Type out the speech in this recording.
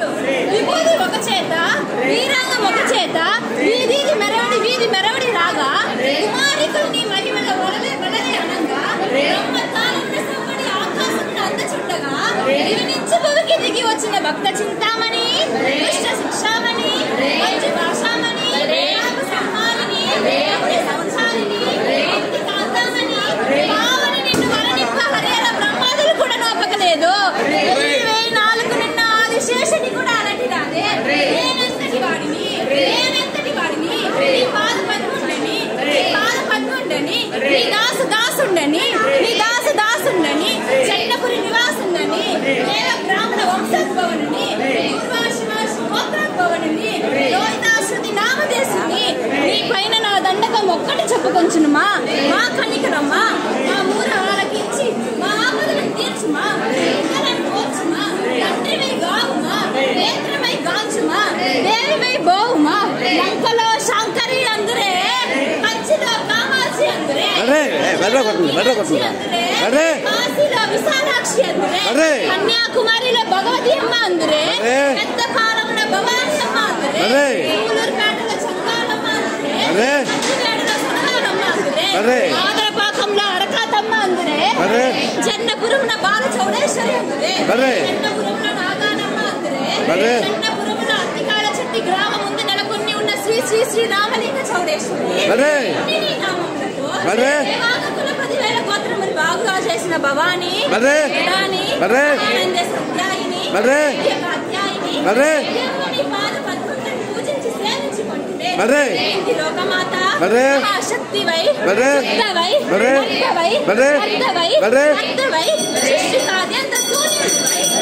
విభూతి ఒక చేత వీరాంగం ఒక చేత వీధి మెరవడి రాగా కుమారికులు నీ మహిమల వలలే అనంగా బ్రహ్మతాళమున సంబడి ఆకాశమున అందచుండగా నుంచి భూమికి దిగి వచ్చిన భక్త చింతామణి దుష్ట శిక్షామణి మంచి భాషామణి సంహారిణి సంసారిణి కాంతామణి పావని నిన్ను వరనిప్ప హరిహర బ్రహ్మాదులు కూడా నోపకలేదు. 4 నిన్న ఆదిశేషుని కూడా అలాంటి రాదే. నేనెంతటి వాడిని నీ పాద పద్ముండని నీ దాసుండని చైనపురి నివాసుండని దేవ బ్రాహ్మణ వంశోద్భవనుని గోత్రోద్భవనుని రోహితాశ్రుతి నామదేశుని నీ పైన నా దండకం ఒక్కటి చెప్పుకొంచునుమా. మా కనికరమ్మా మా మూర ఆలకించి మా ఆపదలను తీర్చుమా. ఓర్చుమా తండ్రివై గావుమా నేత్రమై గాంచుమా దేవివై బోవుమా. లంకలో శంకరి అందురే కంచిలో కామాక్షి అందురే కాశీలో విశాలాక్షి అందురే కన్యాకుమారిలో భగవతి అమ్మ అందురే పెద్ద కాలమున భవాని అమ్మ అందురే ఊలూరుపేటలో చంగాలమ్మ అందురే కంచివేడలో సునగాలమ్మ అందురే ఆదరపాకంలో అరకాతమ్మ అందురే జన్నపురమున బాల చౌడేశ్వరి అందురే జన్నపురంలో నాగానమ్మ అందురే జన్నపురంలో అత్తికాల చెట్టి గ్రామం ముందు నెలకొని ఉన్న శ్రీ శ్రీ శ్రీ రామలింగ చౌడేశ్వరి దేవాగకుల 10,000 గోత్రములు బాగుగా చేసిన భవాని పూజించి సేవించుకుంటుండే లోకమాత శక్తివై సృష్టికి అత్యంత శూన్యుడివై